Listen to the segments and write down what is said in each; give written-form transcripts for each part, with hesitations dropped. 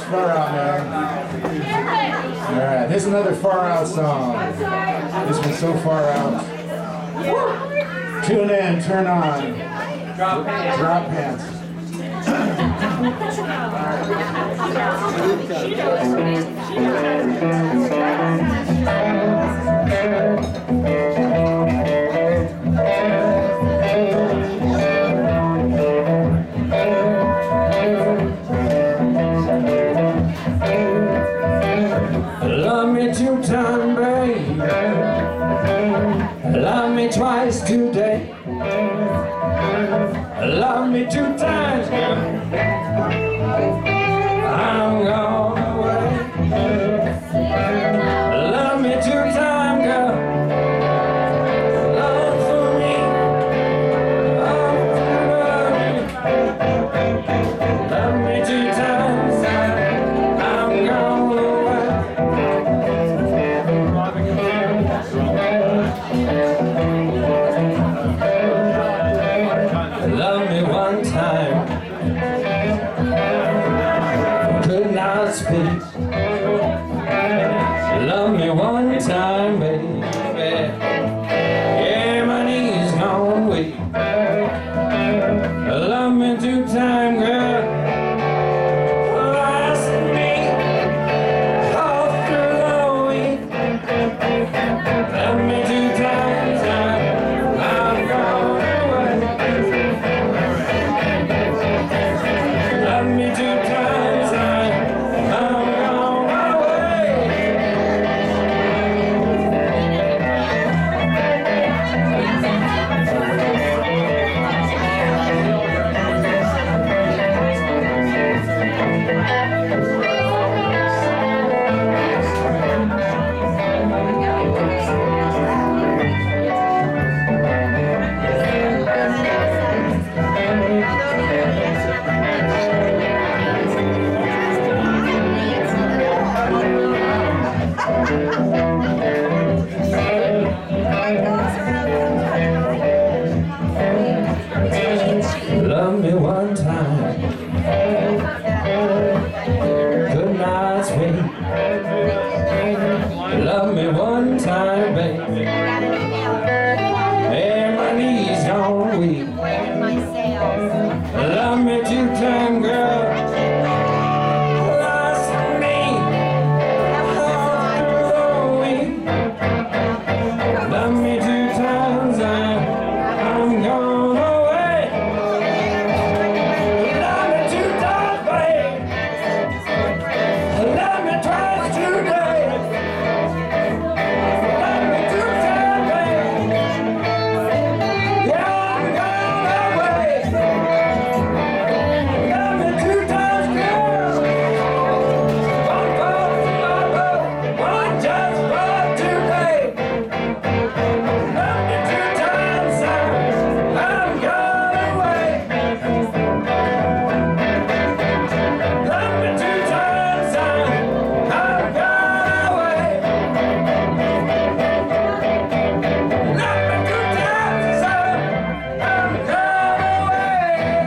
Far Out, man. Alright, here's another Far Out song. This one's so far out. Tune in, turn on. Drop pants. Love me 2 times, baby. Love me twice today. Love me 2 times, girl. I'm gone away. Love me 2 times, girl. Love for me. Love me 2 times. I'm gone away. Love me 1 time. Could not speak. Love me 1 time, baby. Yeah, my knees gone weak. Love me 2 times, girl. Last me all through the week. Love me 2 times, I'm gone away. Love me 2 times, I'm gone away. Love me 1 time. Could not speak. Love me 1 time, baby. And my knees gone weak. Love me 2 times, girl. Lost me all through the week. Love me 2 times, I'm gone away. Love me 2 times, babe. Love me twice today. Love me 2 times, babe. Yeah, I'm gone away. Love me 2 times, girl. 1 for tomorrow, 1 just for today. Love me 2 times, I'm gone away. Love me 2 times, I'm gone away. Love me 2 times, I'm gone away.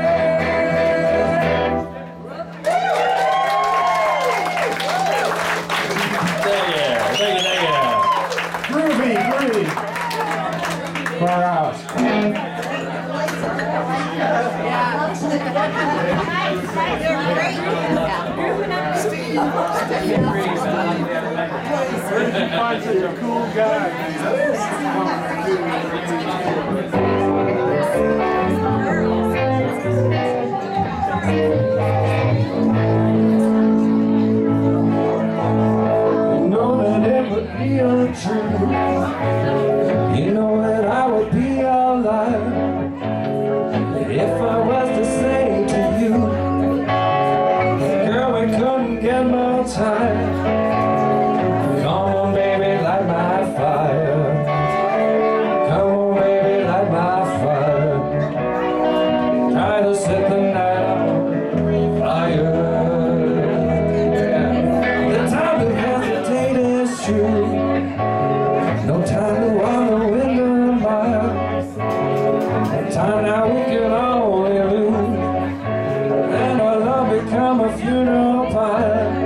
Thank you. Groovy. Far out. Such a cool guy. You know that it would be untrue. You know that I would be alive if I was to say to you, girl, we couldn't get more time. Come on, baby, light my fire. Come on, baby, light my fire. Try to set the night on fire. The time to hesitate is true. No time to wallow in the mire. Time now we can only lose, and our love become a funeral pyre.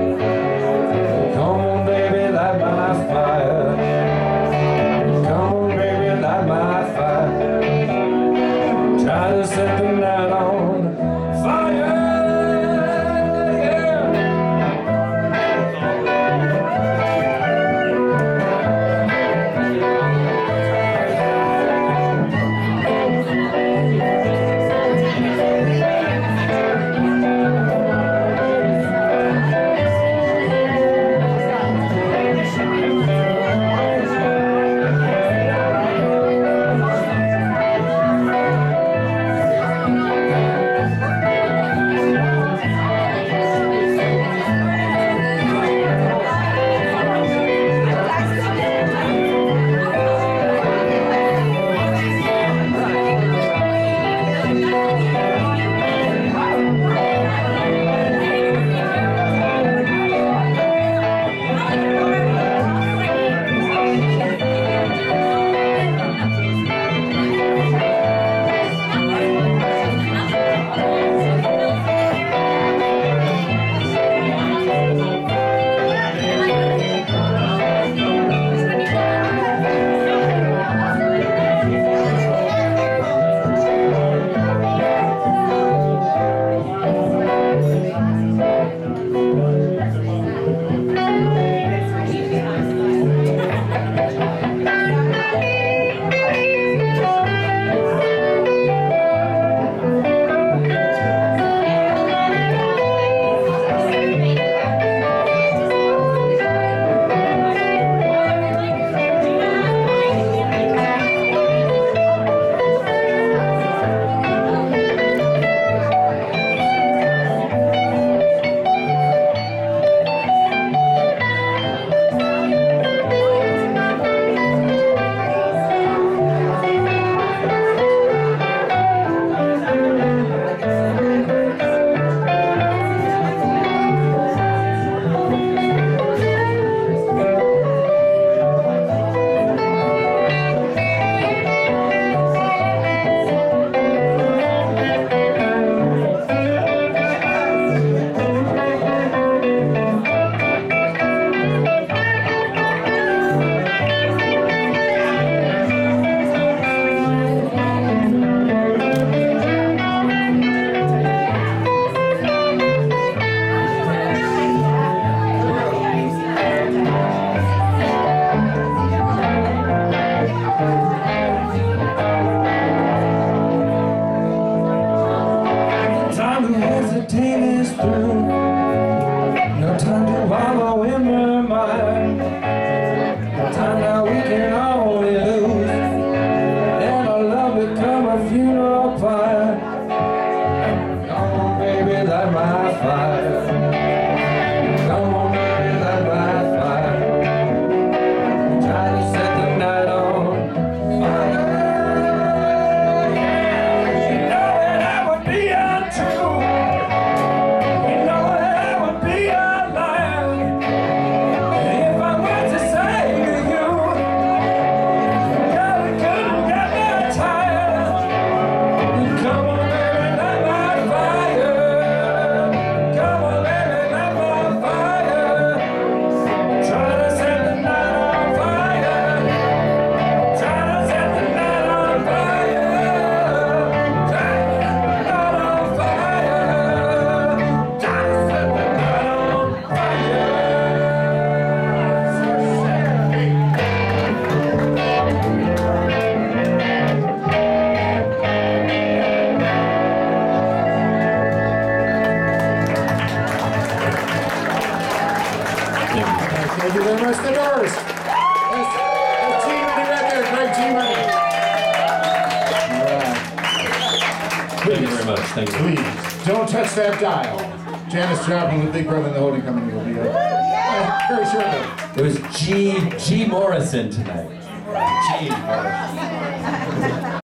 time to hesitate is through. No time to wallow in the mire. No time now we can only lose. And our love become a funeral pyre. Come on, baby, light my fire. Come on, baby, light my fire. Try to set the night on fire. You know that I would be untrue. You know that I would be a liar if I were to say to you, God, I couldn't get that tired. Come on, baby, light my fire. Come on, baby, light my fire. Try to set the night on fire. Try to set the night on fire. Try to set the night on fire. Try to set the night on fire. Thank you very much, The Doors. That's G-Money right there, great G-Money. All right. Thank you very much. Thank you. Please, don't touch that dial. Janis Joplin with Big Brother and the Holding Company will be up very shortly. It was G. Morrison tonight. G. Morrison.